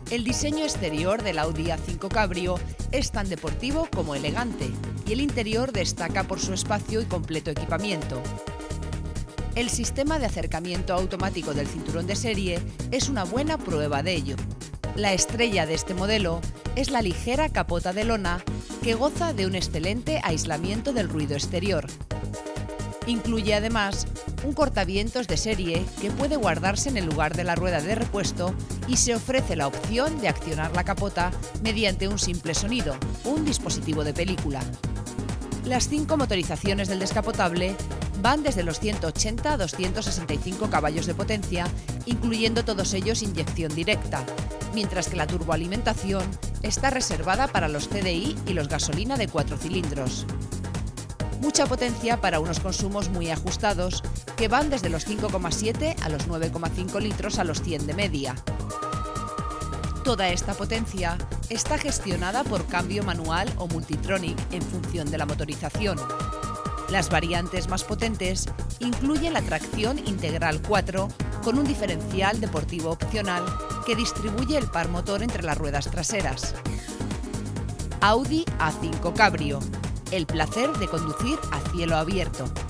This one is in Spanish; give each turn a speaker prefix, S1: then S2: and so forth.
S1: El diseño exterior del Audi A5 Cabrio es tan deportivo como elegante y el interior destaca por su espacio y completo equipamiento. El sistema de acercamiento automático del cinturón de serie es una buena prueba de ello. La estrella de este modelo es la ligera capota de lona que goza de un excelente aislamiento del ruido exterior. Incluye además un cortavientos de serie que puede guardarse en el lugar de la rueda de repuesto y se ofrece la opción de accionar la capota mediante un simple sonido, un dispositivo de película. Las 5 motorizaciones del descapotable van desde los 180 a 265 caballos de potencia, incluyendo todos ellos inyección directa, mientras que la turboalimentación está reservada para los CDI y los gasolina de 4 cilindros. Mucha potencia para unos consumos muy ajustados que van desde los 5,7 a los 9,5 litros a los 100 de media. Toda esta potencia está gestionada por cambio manual o multitronic en función de la motorización. Las variantes más potentes incluyen la tracción integral 4 con un diferencial deportivo opcional que distribuye el par motor entre las ruedas traseras. Audi A5 Cabrio. El placer de conducir a cielo abierto.